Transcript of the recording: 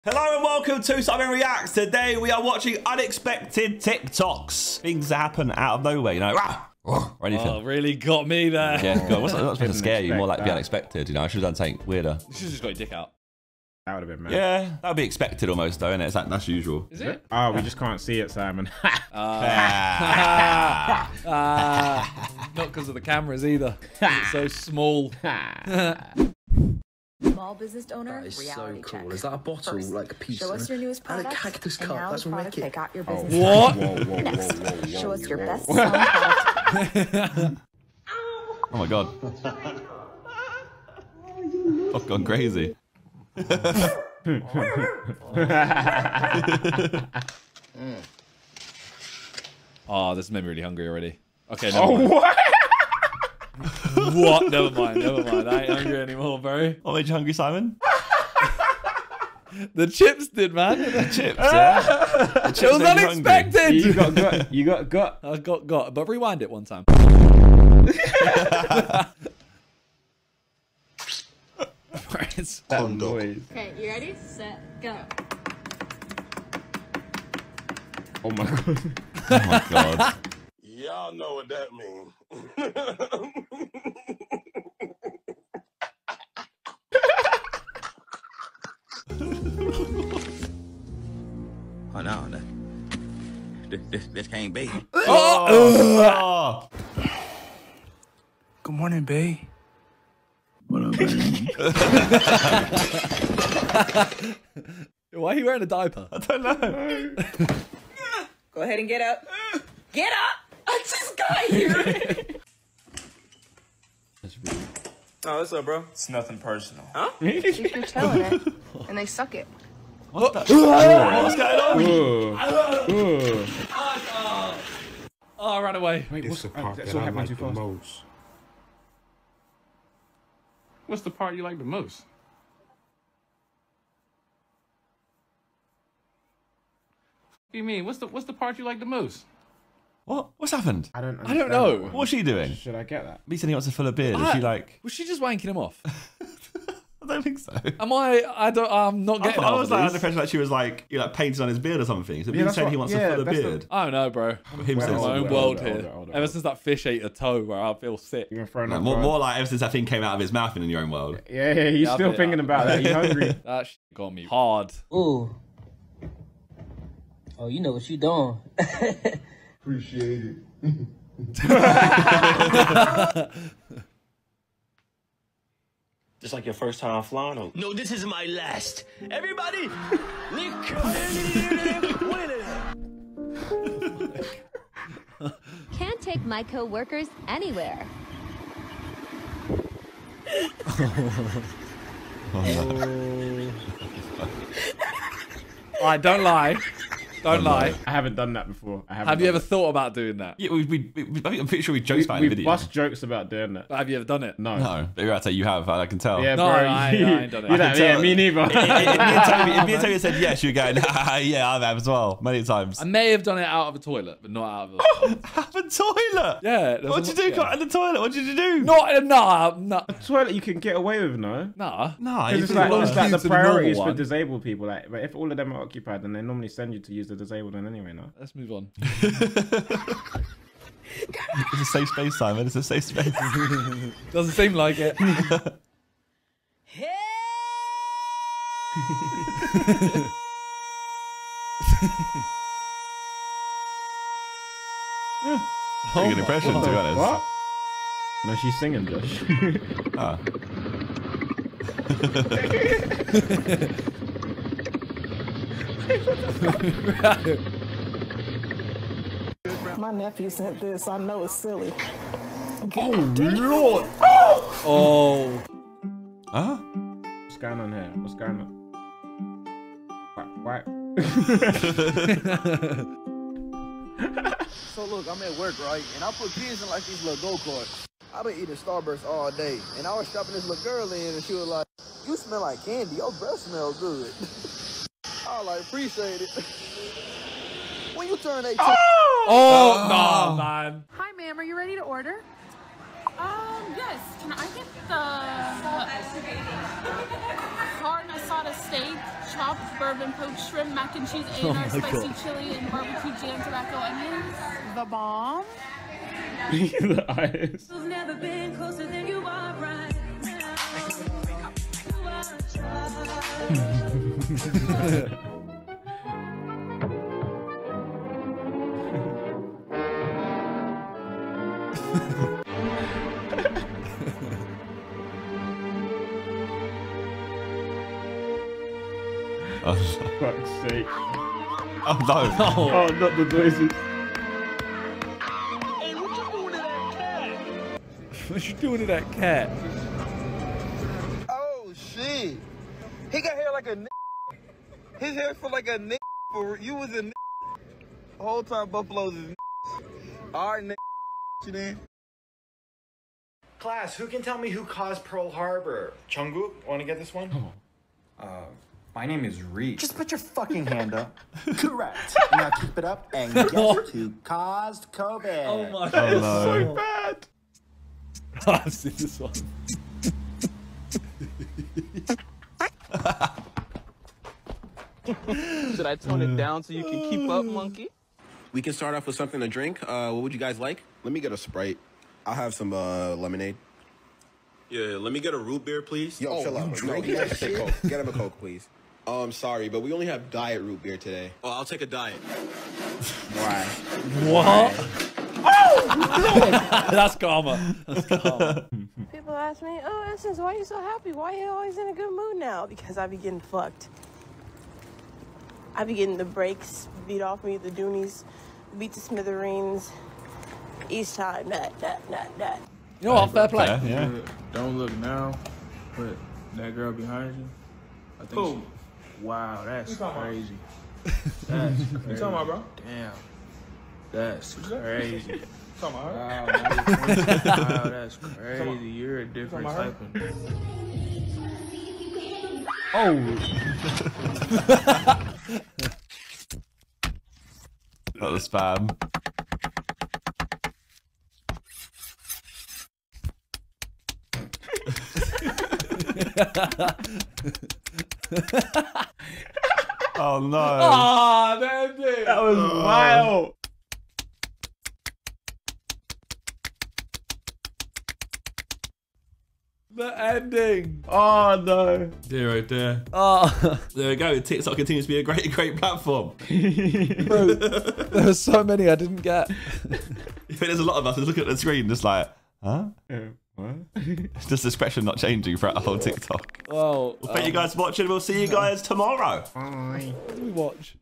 Hello and welcome to Simon Reacts. Today we are watching unexpected TikToks. Things that happen out of nowhere, you know. Or anything. Oh, really got me there. Yeah, God, what's not supposed to scare you, more like be unexpected, you know. I should have done something weirder. You should have just got your dick out. That would have been mad. Yeah, that would be expected almost though, isn't it? It's like, that's usual. Is it? Oh, we just can't see it, Simon. Not because of the cameras either. It's so small. Small business owner, That is reality so cool. check. Is that a bottle, First, like a piece? show us your newest and product. a cactus and cup. now That's the product wicked. that got your business. What? Next, show us your best selling product. Oh my God. I've gone crazy. Oh, this made me really hungry already. Okay, never mind. What? What? Never mind, never mind. I ain't hungry anymore, bro. What made you hungry, Simon? The chips did, man. The chips, yeah. The chips It was made you hungry. unexpected. You got gut. You got gut. I got, but rewind it one time. It's That noise. Okay, you ready? Set, go. Oh my God. Oh my God. Y'all know what that means. Oh no, this can't be. Oh. Good morning, babe. What up, baby? Why are you wearing a diaper? I don't know. Go ahead and get up. Get up! I just got here. Oh, what's up, bro? It's nothing personal. If you're telling it, and they suck it. What's going on? Ooh. Oh, I ran away. Wait, what's the part that I like the most? What's the part you like the most? What do you mean? What's the part you like the most? What? What's happened? I don't know. What's she doing? Should I get that? He said he wants to fill a beard. Is she like? Was she just wanking him off? I don't think so. Am I? I'm not getting. I was like half under of the impression that she was like, you know, like painted on his beard or something. So Yeah, he that's said he what- wants yeah, to fill a that's the- beard. I don't know, bro. Him Well, says My own Hold world on, here. hold on, hold on. Ever since that fish ate a toe, bro, I feel sick. You're gonna throw No, another more card? like ever since that thing came out of his mouth in your own world. Yeah, you're Yeah, still thinking about that. You hungry? That shit got me hard. Ooh. Oh, you know what you doing. Appreciate it. Just like your first time flying over. No, this is my last. Everybody, Can't take my co-workers anywhere. Alright, don't lie. Don't lie. I haven't done that before. I haven't. Have you done ever thought about doing that? Yeah, I'm pretty sure we joked about it in We the video. bust jokes about doing that. But have you ever done it? No. No, but you're about to say you have. I can tell. Yeah, No, bro. I ain't done it. You I don't- can yeah, tell. me neither. If me and Toby said yes, you're going, yeah, I have as well, many times. I may have done it out of a toilet, but not out of a... Have a toilet? Yeah. What did you do? Got in the toilet? What did you do? Nah. Toilet you can get away with, no? Nah. No, Because it's it's like use the the normal priority is for one. disabled people. Like, but if all of them are occupied, then they normally send you to use the disabled one anyway, no? Let's move on. It's a safe space, Simon. It's a safe space. Doesn't seem like it. Pretty good impression, to be honest. What? No, she's singing, Josh. Ah. My nephew sent this. I know it's silly. Lord! Oh. Huh? What's going on here? What's going on? Why? So look, I'm at work, right? And I put kids in like these little go-karts. I've been eating Starburst all day. And I was shopping this little girl in and she was like, "You smell like candy. Your breath smells good." I was like, "Appreciate it." When you turn 18. Oh, no, man. Hi, ma'am. Are you ready to order? Yes. Can I get the carne asada steak, chopped bourbon poached shrimp, mac and cheese, A&R spicy chili, and barbecue jam, tobacco, onions? The bomb. The eyes. You've never been closer than you are right now. Oh, fuck's sake. Oh no. Oh, not the noises. Hey, what you doing to that cat? What you doing to that cat? Oh shit! He got hair like a n. His hair feel like a n. For you was a n. The whole time Buffalo's is n. Alright, n. You then. Class, who can tell me who caused Pearl Harbor? Chungu, want to get this one? My name is Reed. Just put your fucking hand up. Correct. Now keep it up and guess who caused COVID. Oh my God. It's so bad. I've seen this one. Should I tone it down so you can keep up, monkey? We can start off with something to drink. What would you guys like? Let me get a Sprite. I'll have some lemonade. Yeah, let me get a root beer, please. Yo, chill out. No, he has to take Coke. Get him a Coke, please. Sorry, but we only have diet root beer today. Oh, I'll take a diet. Why? What? Oh! That's karma. That's karma. People ask me, oh, Essence, why are you so happy? Why are you always in a good mood now? Because I be getting fucked. I be getting the brakes beat off me, the doonies beat to smithereens. Each time, that. You know what? Fair play. Yeah. Don't look now, but that girl behind you, I think Who? Wow, that's crazy. That's You crazy. talking about, bro? Damn. That's crazy. Talking about her? Wow, wow, that's crazy. You're a different type of... Oh. That was spam. Oh no. Ah, damn it. That was wild. The ending. Oh no. Dear oh dear. Oh. There we go. TikTok continues to be a great platform. Bro, there were so many I didn't get. There's a lot of us just looking at the screen just like, huh? What? It's just the expression not changing throughout the whole TikTok. Well, Thank you guys for watching. We'll see you guys tomorrow. Bye. What do we watch?